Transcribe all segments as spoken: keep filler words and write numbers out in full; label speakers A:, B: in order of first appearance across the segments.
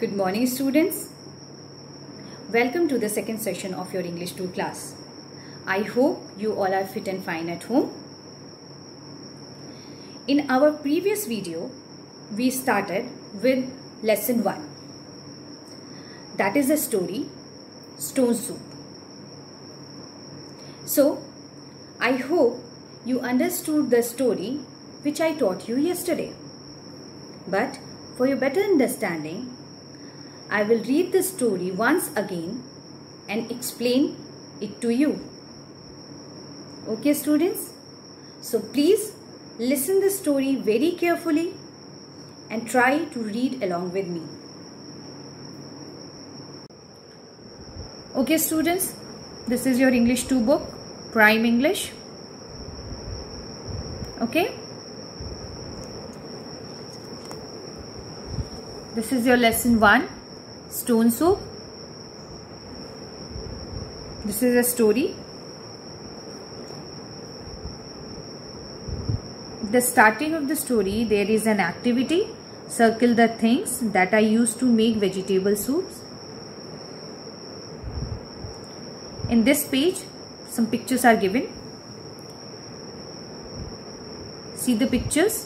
A: Good morning, students. Welcome to the second session of your English two class. I hope you all are fit and fine at home. In our previous video, we started with lesson one. That is the story, Stone Soup. So, I hope you understood the story which I taught you yesterday. But for your better understanding, I will read the story once again and explain it to you. Okay, students? So please listen the story very carefully and try to read along with me. Okay, students, this is your English two book, Prime English. Okay? This is your lesson one, Stone Soup. This is a story. The starting of the story, there is an activity. Circle the things that are used to make vegetable soups. In this page, some pictures are given. See the pictures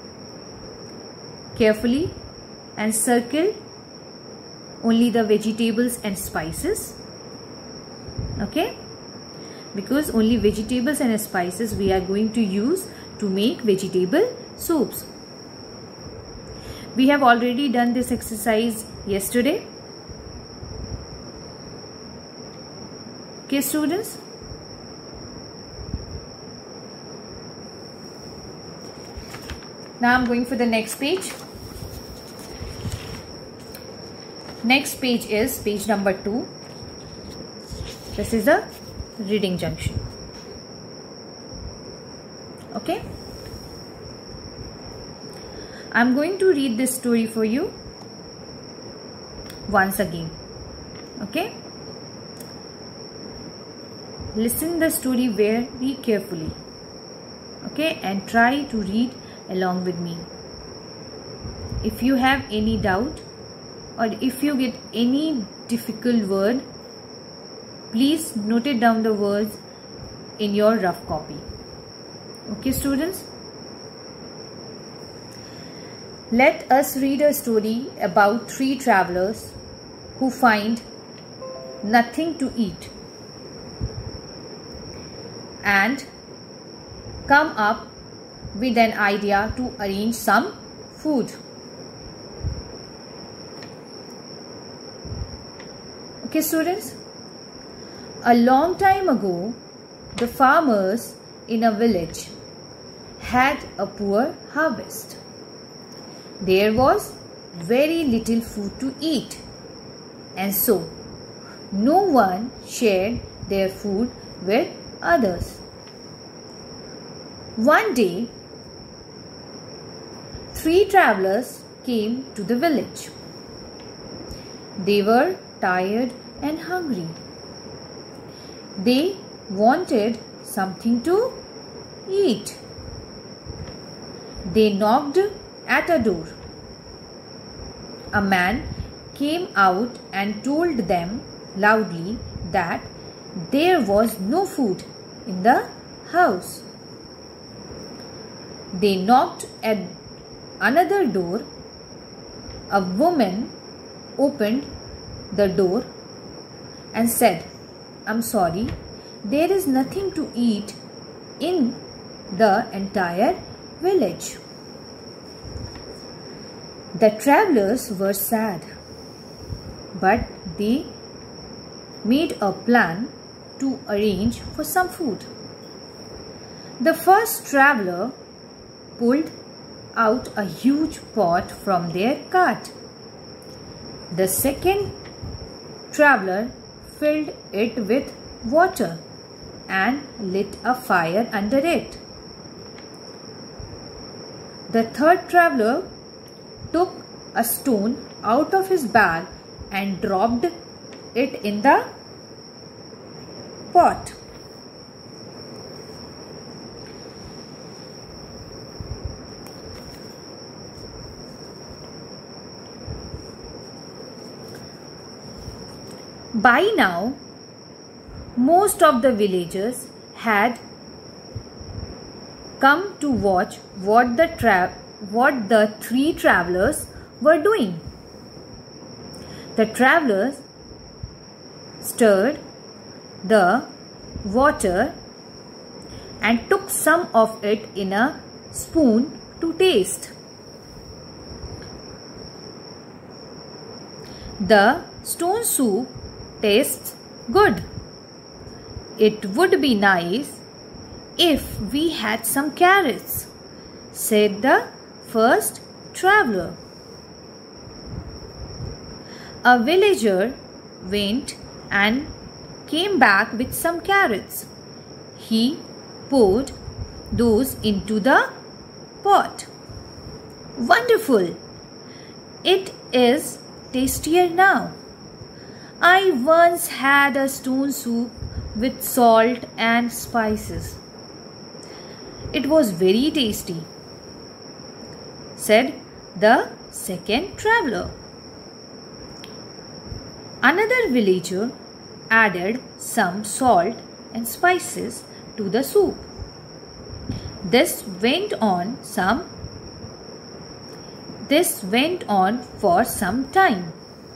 A: carefully and circle only the vegetables and spices. Okay, because only vegetables and spices we are going to use to make vegetable soups. We have already done this exercise yesterday. Okay, students? Now I'm going for the next page. Next page is page number two. This is the reading junction. Okay. I'm going to read this story for you once again. Okay. Listen the story very carefully. Okay, and try to read along with me. If you have any doubt or if you get any difficult word, please note it down the words in your rough copy. Okay, students? Let us read a story about three travelers who find nothing to eat and come up with an idea to arrange some food. Okay, students? A long time ago, the farmers in a village had a poor harvest. There was very little food to eat, and so no one shared their food with others. One day, three travelers came to the village. They were tired and hungry. They wanted something to eat. They knocked at a door. A man came out and told them loudly that there was no food in the house. They knocked at another door. A woman opened the door and said, "I'm sorry, there is nothing to eat in the entire village." The travelers were sad, but they made a plan to arrange for some food. The first traveler pulled out a huge pot from their cart. The second traveler filled it with water and lit a fire under it. The third traveler took a stone out of his bag and dropped it in the pot. By now, most of the villagers had come to watch what the tra- what the three travelers were doing. The travelers stirred the water and took some of it in a spoon to taste. The stone soup tastes good. It would be nice if we had some carrots, said the first traveler. A villager went and came back with some carrots. He poured those into the pot. Wonderful! It is tastier now. I once had a stone soup with salt and spices. It was very tasty, said the second traveler. Another villager added some salt and spices to the soup. This went on some This went on for some time.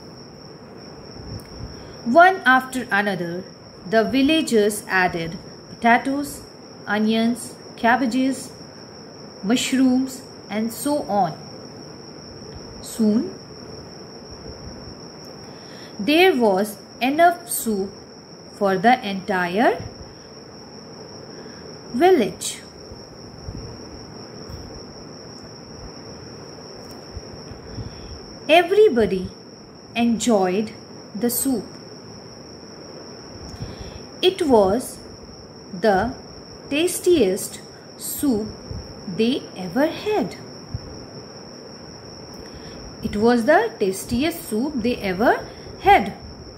A: One after another, the villagers added potatoes, onions, cabbages, mushrooms, and so on. Soon, there was enough soup for the entire village. Everybody enjoyed the soup. It was the tastiest soup they ever had. It was the tastiest soup they ever had.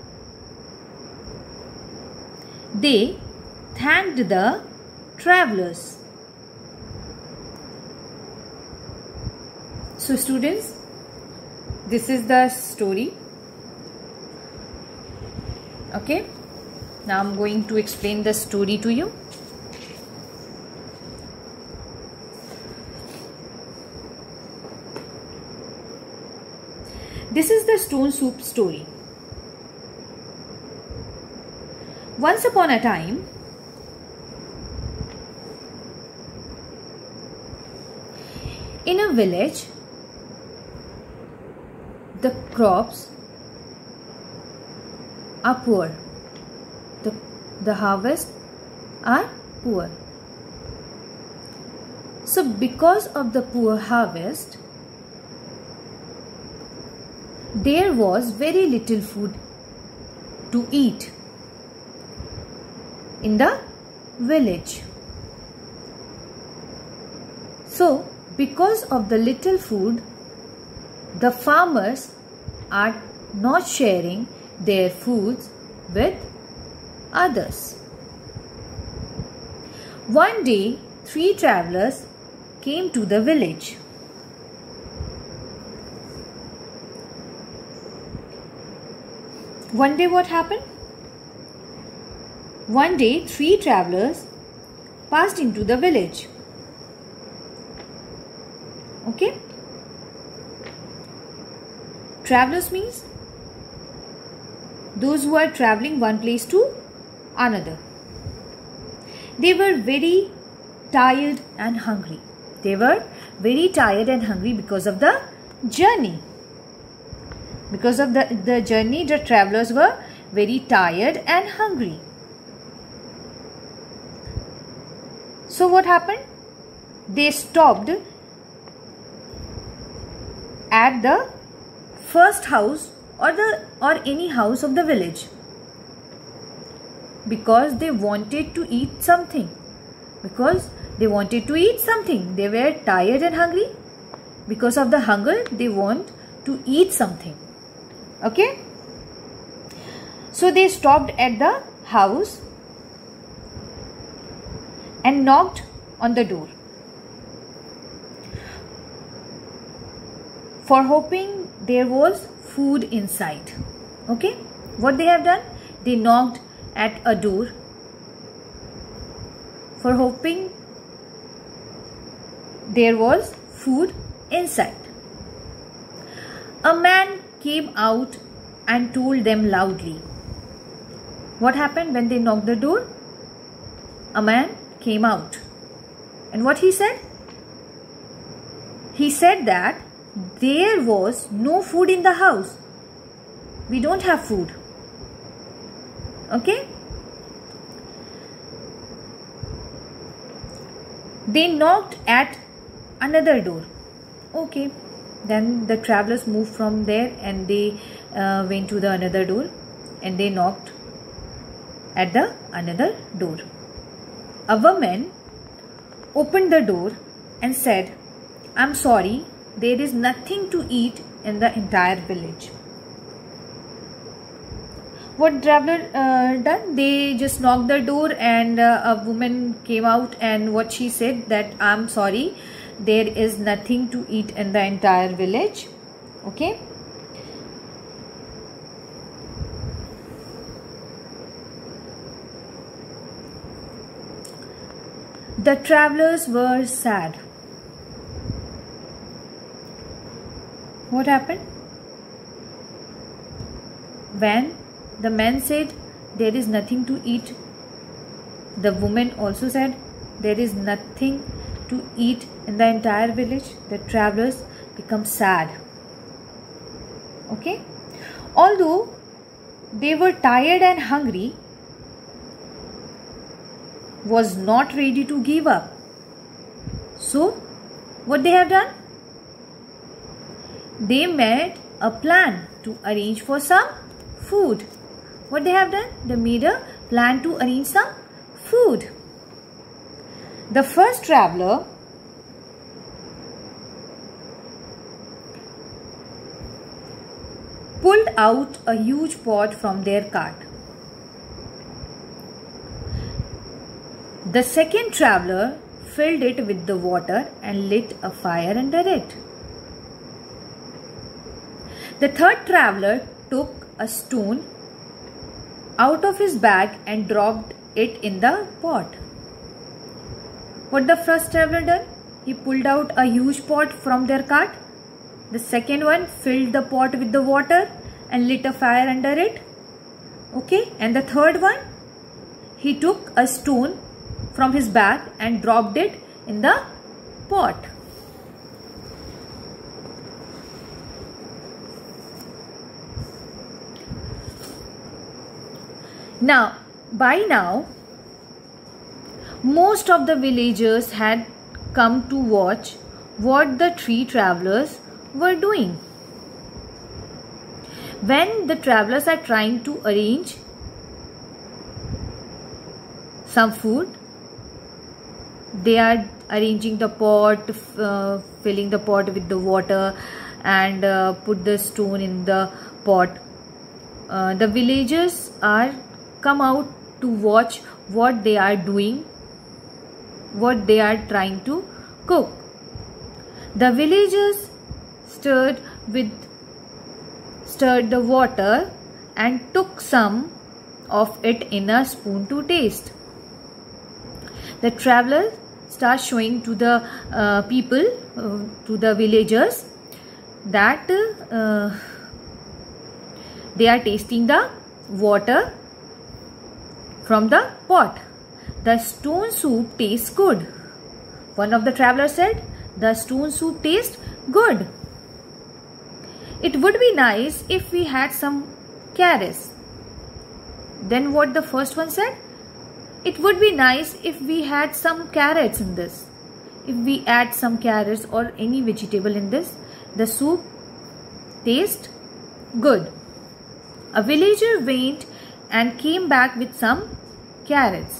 A: They thanked the travelers. So students, this is the story. Okay, now I'm going to explain the story to you. This is the stone soup story. Once upon a time, in a village, the crops are poor. The, the harvest are poor. So because of the poor harvest, there was very little food to eat in the village. So because of the little food, the farmers are not sharing their foods with others. One day, three travelers came to the village. One day what happened? One day, three travelers passed into the village. Okay? Travelers means those who are traveling one place to another. They were very tired and hungry. They were very tired and hungry because of the journey. Because of the, the journey, the travelers were very tired and hungry. So what happened? They stopped at the first house or the or any house of the village because they wanted to eat something. Because they wanted to eat something. They were tired and hungry. Because of the hunger, they want to eat something. Okay? So they stopped at the house and knocked on the door for hoping there was food inside. Okay? What they have done? They knocked at a door for hoping there was food inside. A man came out and told them loudly. What happened when they knocked the door? A man came out. And what he said? He said that there was no food in the house. We don't have food. Okay? They knocked at another door. Okay. Then the travelers moved from there and they uh, went to the another door and they knocked at the another door. A woman opened the door and said, "I'm sorry, there is nothing to eat in the entire village." What traveler uh, done? They just knocked the door and uh, a woman came out, and what she said that, "I'm sorry, there is nothing to eat in the entire village." Okay. The travelers were sad. What happened? When the man said there is nothing to eat, the woman also said there is nothing to eat in the entire village. The travelers become sad. Okay. Although they were tired and hungry, was not ready to give up. So what they have done? They made a plan to arrange for some food. What they have done? They made a plan to arrange some food. The first traveler pulled out a huge pot from their cart. The second traveler filled it with the water and lit a fire under it. The third traveler took a stone out of his bag and dropped it in the pot. What the first traveler done? He pulled out a huge pot from their cart. The second one filled the pot with the water and lit a fire under it. Okay. And the third one, he took a stone from his bag and dropped it in the pot. Now, by now, most of the villagers had come to watch what the three travelers were doing. When the travelers are trying to arrange some food, they are arranging the pot, uh, filling the pot with the water and uh, put the stone in the pot. Uh, the villagers are come out to watch what they are doing, what they are trying to cook. The villagers stirred with stirred the water and took some of it in a spoon to taste. The traveler starts showing to the uh, people, uh, to the villagers, that uh, they are tasting the water from the pot. The stone soup tastes good. One of the travelers said, "The stone soup tastes good. It would be nice if we had some carrots." Then what the first one said? "It would be nice if we had some carrots in this. If we add some carrots or any vegetable in this, the soup tastes good." A villager went and came back with some carrots.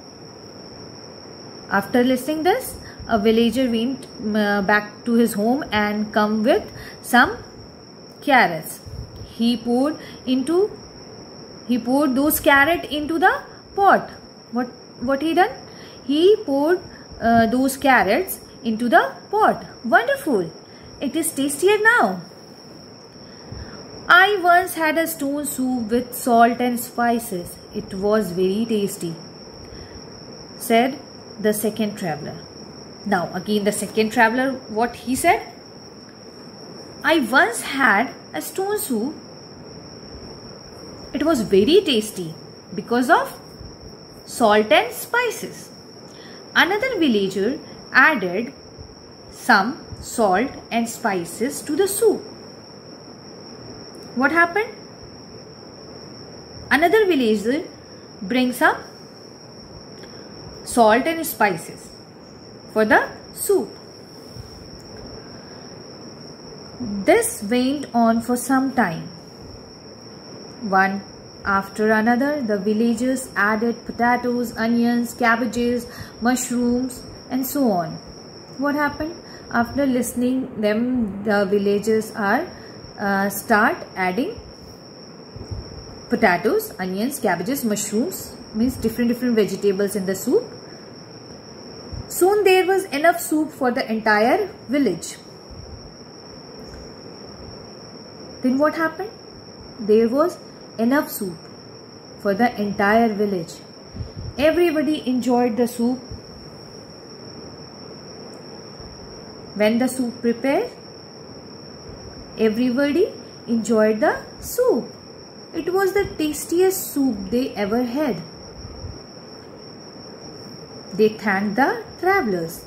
A: After listening this, a villager went uh, back to his home and come with some carrots. He poured into he poured those carrots into the pot. What what he done? He poured uh, those carrots into the pot. Wonderful! It is tastier now. I once had a stone soup with salt and spices. It was very tasty, said the second traveler. Now again the second traveler, what he said? I once had a stone soup. It was very tasty because of salt and spices. Another villager added some salt and spices to the soup. What happened? Another villager brings some salt and spices for the soup. This went on for some time. One after another, the villagers added potatoes, onions, cabbages, mushrooms, and so on. What happened? After listening them, the villagers are uh, start adding potatoes, onions, cabbages, mushrooms, means different different vegetables in the soup. Soon there was enough soup for the entire village. Then what happened? There was enough soup for the entire village. Everybody enjoyed the soup. When the soup prepared, everybody enjoyed the soup. It was the tastiest soup they ever had. They thanked the travelers.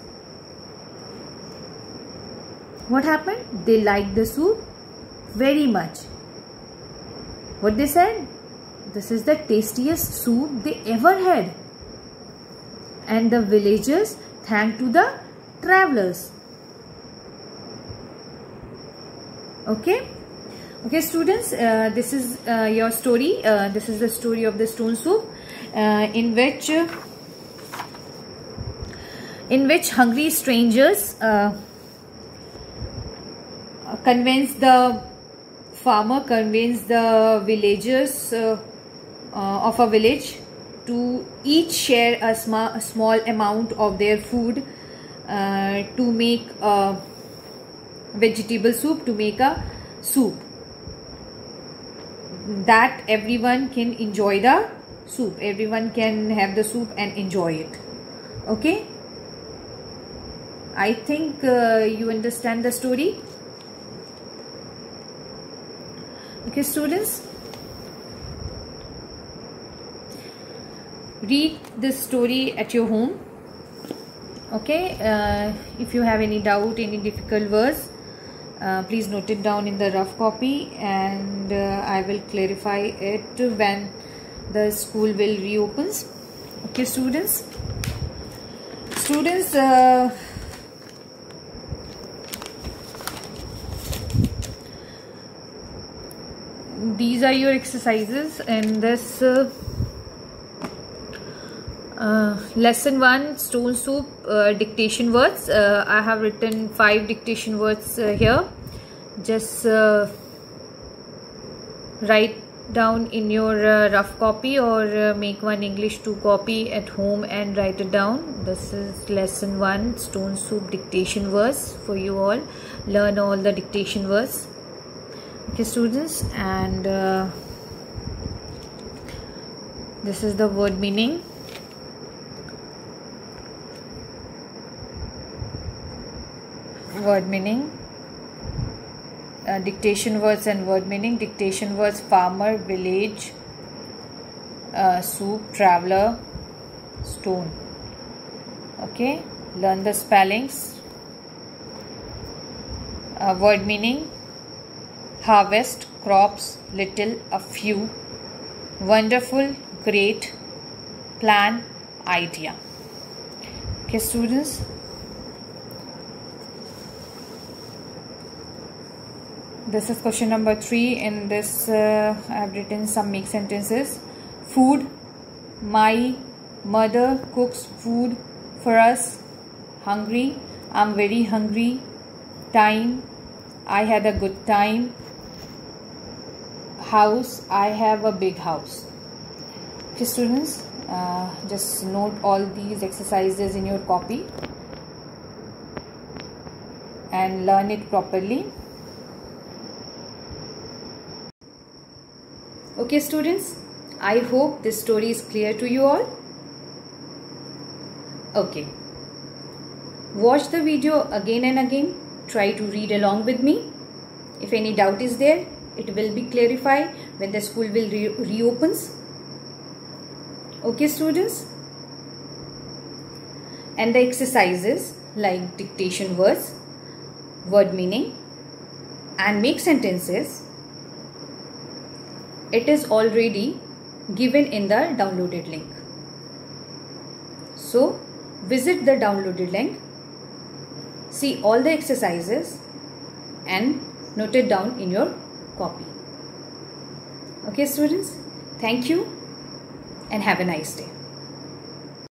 A: What happened? They liked the soup very much. What they said? This is the tastiest soup they ever had. And the villagers thanked to the travelers. Okay. Okay, students, uh, this is uh, your story. Uh, this is the story of the stone soup, uh, in which uh, in which hungry strangers uh, convince the farmer, convince the villagers uh, uh, of a village to each share a, sm a small amount of their food uh, to make a vegetable soup, to make a soup that everyone can enjoy the soup. Everyone can have the soup and enjoy it. Okay. I think uh, you understand the story. Okay, students. Read this story at your home. Okay. Uh, if you have any doubt, any difficult words, Uh, please note it down in the rough copy, and uh, I will clarify it when the school will reopens. Okay, students. Students, uh, these are your exercises in this uh, uh, lesson one, stone soup, uh, dictation words. uh, I have written five dictation words uh, here. Just uh, write down in your uh, rough copy, or uh, make one English two copy at home and write it down. This is lesson one, stone soup, dictation words for you all. Learn all the dictation words. Okay, students, and uh, this is the word meaning. Word meaning. Uh, dictation words and word meaning. Dictation words: farmer, village, uh, soup, traveler, stone. Okay, learn the spellings. Uh, word meaning: harvest, crops, little, a few, wonderful, great, plan, idea. Okay, students. This is question number three. In this, uh, I have written some make sentences. Food. My mother cooks food for us. Hungry. I'm very hungry. Time. I had a good time. House. I have a big house. Okay, students, uh, just note all these exercises in your copy and learn it properly. Okay students, I hope this story is clear to you all. Okay. Watch the video again and again. Try to read along with me. If any doubt is there, it will be clarified when the school will re reopens. Okay students. And the exercises like dictation words, word meaning and make sentences, it is already given in the downloaded link. So visit the downloaded link, see all the exercises and note it down in your copy. Okay students, thank you and have a nice day.